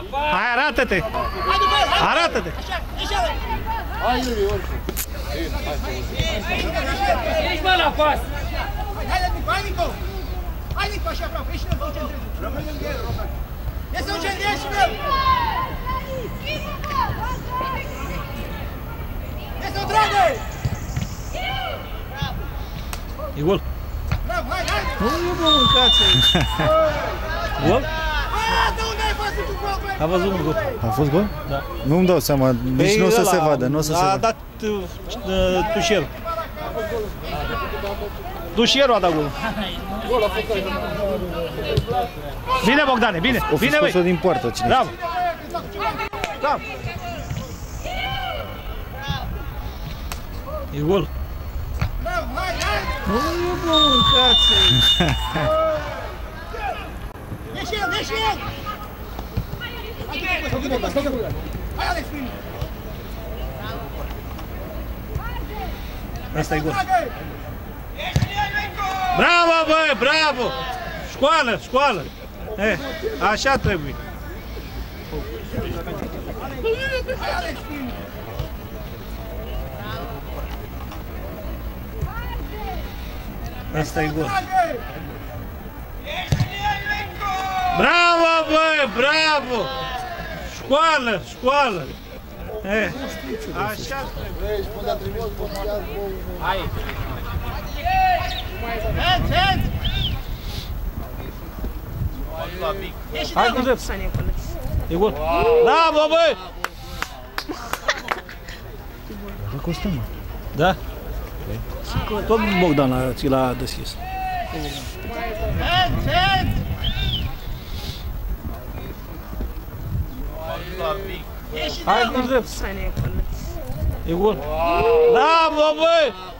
Hai, arată-te! Arată-te! Hai, Iuri, oricum. Ești, mă, la pas! Hai, Nico! Hai, Nico, așa aproape, ești și-l concentrezi. Rămâi lângă el, Robert. E să concentrezi și el! E să-o trage! E gol! Bravo, hai, hai! Nu e bă, mâncați aici! Gol? De unde ai văzut un gol, băi? A văzut un gol. A fost gol? Da. Nu-mi dau seama, nici nu o să se vadă, nu o să se A vadă. dat Tușerul. Tușerul a dat golul. Bine, Bogdane, bine! O fi Bine, băi! scos-o din poartă cine. Bravo! Bravo! E gol. Bravo, hai, hai! Nu e bă, mâncați aici! Ieși el, ieși el! Hai, Alex, primul! Asta e gol. Bravo, băi, bravo! Școală, școală! Așa trebuie. Hai, Alex, primul! Asta e gol. Bravo, băi, bravo! Școală, școală! Așa trebuie. Hai! Hands, hands! Hai cu drept. E gol. Bravo, băi! Da, costă, mă. Da? Tot Bogdan ți l-a deschis. Hands, hands! Hai cu drept. E gol. Bravo, băi!